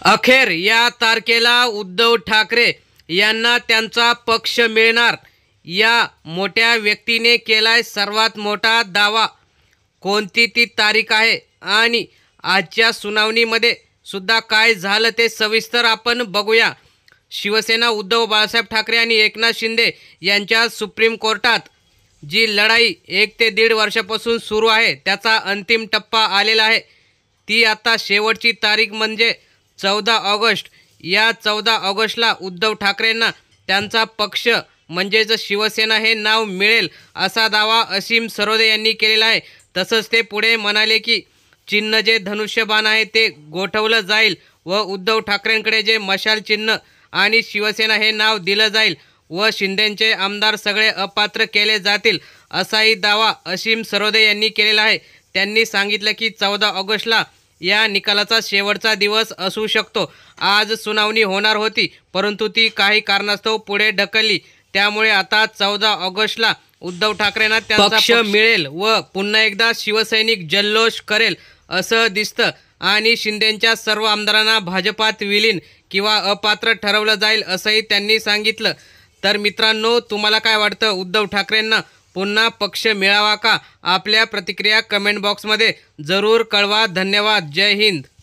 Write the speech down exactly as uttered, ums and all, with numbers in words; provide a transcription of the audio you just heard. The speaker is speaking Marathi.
अखेर या तारखेला उद्धव ठाकरे यांना त्यांचा पक्ष मिळणार, या मोठ्या व्यक्तीने केलाय सर्वात मोठा दावा. कोणती ती तारीख आहे आणि आजच्या सुनावणीमध्ये सुद्धा काय झालं ते सविस्तर आपण बघूया. शिवसेना उद्धव बाळासाहेब ठाकरे आणि एकनाथ शिंदे यांच्या सुप्रीम कोर्टात जी लढाई एक ते दीड वर्षापासून सुरू आहे त्याचा अंतिम टप्पा आलेला आहे. ती आता शेवटची तारीख म्हणजे चौदा ऑगस्ट. या चौदा ऑगस्टला उद्धव ठाकरेंना त्यांचा पक्ष म्हणजेच शिवसेना हे नाव मिळेल असा दावा असीम सरोदे यांनी केलेला आहे. तसंच ते पुढे म्हणाले की चिन्ह जे धनुष्यबाण आहे ते गोठवलं जाईल व उद्धव ठाकरेंकडे जे मशाल चिन्ह आणि शिवसेना हे नाव दिलं जाईल व शिंदेंचे आमदार सगळे अपात्र केले जातील असाही दावा असीम सरोदे यांनी केलेला आहे. त्यांनी सांगितलं की चौदा ऑगस्टला या निकालाचा शेवटचा दिवस असू शकतो. आज सुनावणी होणार होती परंतु ती काही कारणास्तव पुढे ढकलली. त्यामुळे आता चौदा ऑगस्टला उद्धव ठाकरेंना त्यांचा पक्ष मिळेल व पुन्हा एकदा शिवसैनिक जल्लोष करेल असं दिसतं आणि शिंदेंच्या सर्व आमदारांना भाजपात विलीन किंवा अपात्र ठरवलं जाईल असंही त्यांनी सांगितलं. तर मित्रांनो, तुम्हाला काय वाटतं, उद्धव ठाकरेंना पुन्हा पक्ष मिळावा का? आपल्या प्रतिक्रिया कमेंट बॉक्समध्ये जरूर कळवा. धन्यवाद. जय हिंद.